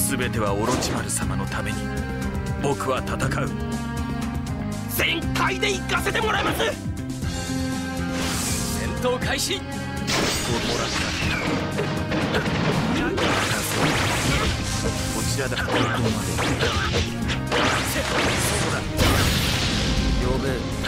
全てはオロチマル様のために僕は戦う。 全開で行かせてもらいます。 戦闘開始。ともらったこちらだ。ここまでそうだ。呼べ。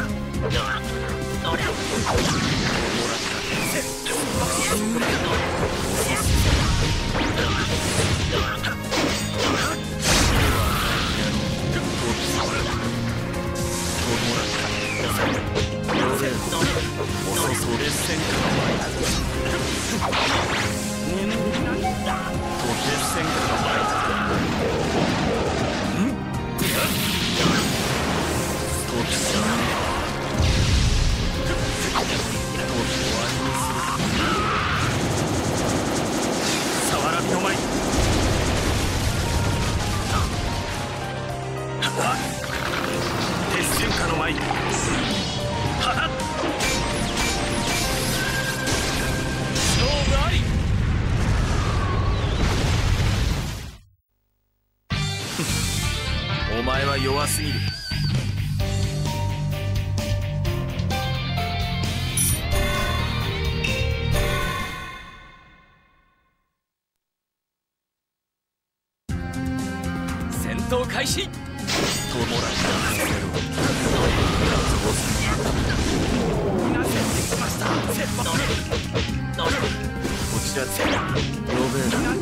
お前は弱すぎる。戦闘開始。ともらったこちらで呼べ。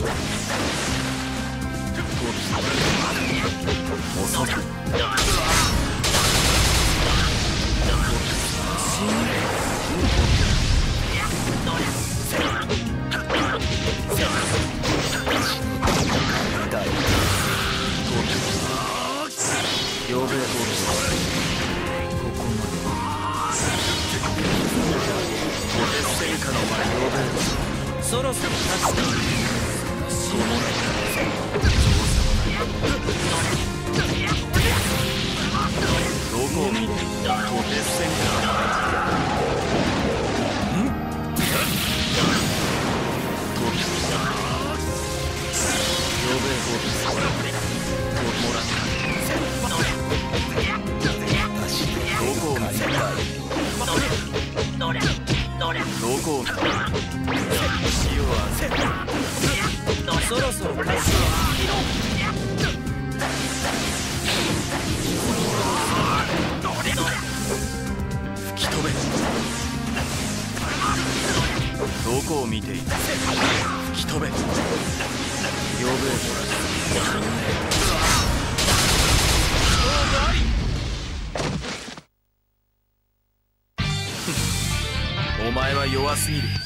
遅くそろそろ立つ。どこを見てと鉄線か。そろそろ勝つ。吹き飛べ。どこを見ていた。吹き飛べ。呼べ。お前は弱すぎる。